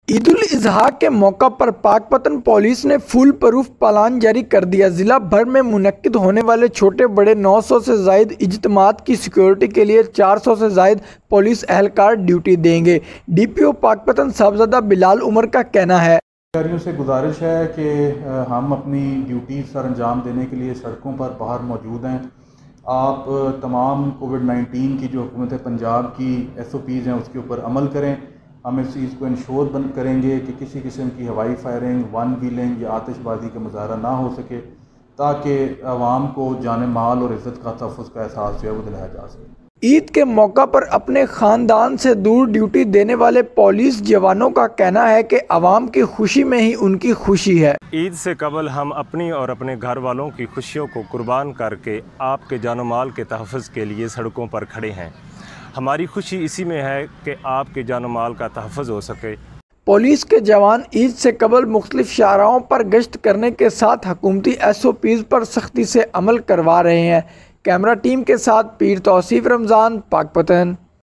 عید الاضحیٰ کے موقع پر پاکپتن پولیس نے فول پروف پلان جاری کر دیا۔ ضلع بھر میں منعقد ہونے والے چھوٹے بڑے 900 سے زائد اجتماعات کی سیکیورٹی کے لیے 400 سے زائد پولیس اہلکار ڈیوٹی دیں گے۔ ڈی پی او پاکپتن صاحبزادہ بلال عمر کا کہنا ہے، اہلکاریوں سے گزارش ہے کہ ہم اپنی ڈیوٹیز سر انجام دینے کے لیے سڑکوں پر باہر موجود ہیں۔ آپ تمام کووڈ-19 کی جو حکومت پنجاب کی SOPs ہیں اس کے اوپر عمل کریں۔ ہم اس چیز کو انشور کریں گے کہ کسی قسم کی ہوائی فائرنگ، ون ویلنگ یا آتش بازی کا مظاہرہ نہ ہو سکے، تاکہ عوام کو جان مال اور عزت کا تحفظ کا احساس جو ہے وہ دلایا جا سکے۔ عید کے موقع پر اپنے خاندان سے دور ڈیوٹی دینے والے پولیس جوانوں کا کہنا ہے کہ عوام کی خوشی میں ہی ان کی خوشی ہے۔ عید سے قبل ہم اپنی اور اپنے گھر والوں کی خوشیوں کو قربان کر کے آپ کے جان و مال کے تحفظ کے لیے سڑکوں پر کھڑے ہیں۔ ہماری خوشی اسی میں ہے کہ آپ کے جان و مال کا تحفظ ہو سکے۔ پولیس کے جوان عید سے قبل مختلف شاہراہوں پر گشت کرنے کے ساتھ حکومتی SOPs پر سختی سے عمل کروا رہے ہیں۔ کیمرہ ٹیم کے ساتھ پیر توصیف رمضان، پاکپتن۔